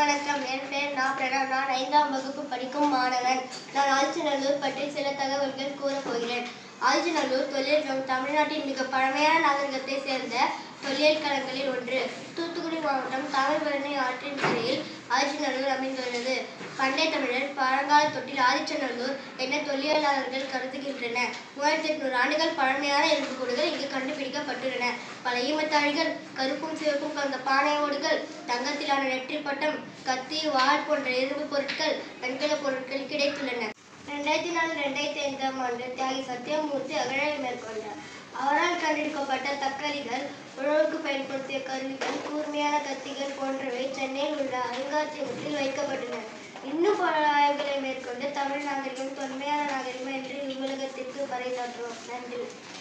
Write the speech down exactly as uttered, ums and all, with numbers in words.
வணக்கம். என் பெயர் நா. பிரணவ். நான் ஐந்தாம் வகுப்பு படிக்கும் மாணவன். நான் ஆதிச்சநல்லூர் பற்றி சில தகவல்கள் கூறப் போகிறேன். ஆதிச்சநல்லூர் தொழில் தமிழ்நாட்டின் மிக பழமையான நாகரிகத்தை சேர்ந்த தொல்லியல் களங்களில் ஒன்று. தூத்துக்குடி மாவட்டம் தாமிரபரணி ஆற்றின் கரையில் ஆதிச்சநல்லூர் அமைந்துள்ளது. பண்டைய தமிழர் பழங்கால தொட்டில் ஆதிச்சநல்லூர் என தொல்லியலாளர்கள் கருதுகின்றனர். மூவாயிரத்தி எட்நூறு ஆண்டுகள் பழமையான எலும்புக்கூடுகள் இங்கு கண்டுபிடிக்கப்பட்டுள்ளன. பல ஈமத்தாழிகள், கருப்பும் சிவப்பும் கலந்த பானை ஓடுகள், தங்கத்திலான நெற்றி பட்டம், கத்தி, வாள் போன்ற இரும்பு பொருட்கள், வெண்கல பொருட்கள் கிடைத்துள்ளன. இரண்டாயிரத்தி நாலு இரண்டாயிரத்தி ஐந்தாம் ஆண்டு தியாகி சத்தியமூர்த்தி அகழாய்வு மேற்கொண்டார். அவரால் கண்டெடுக்கப்பட்ட தக்கலிகள், உழவுக்கு பயன்படுத்திய கருவிகள், கூர்மையான கத்திகள் போன்றவை சென்னையில் உள்ள அருங்காட்சியகத்தில் வைக்கப்பட்டன. இன்னும் பல ஆய்வுகளை மேற்கொண்டு தமிழ் நாகரிகம் தொன்மையான நாகரிகம் என்று இவ்வுலகத்திற்கு பறைசாற்றுவோம். நன்றி.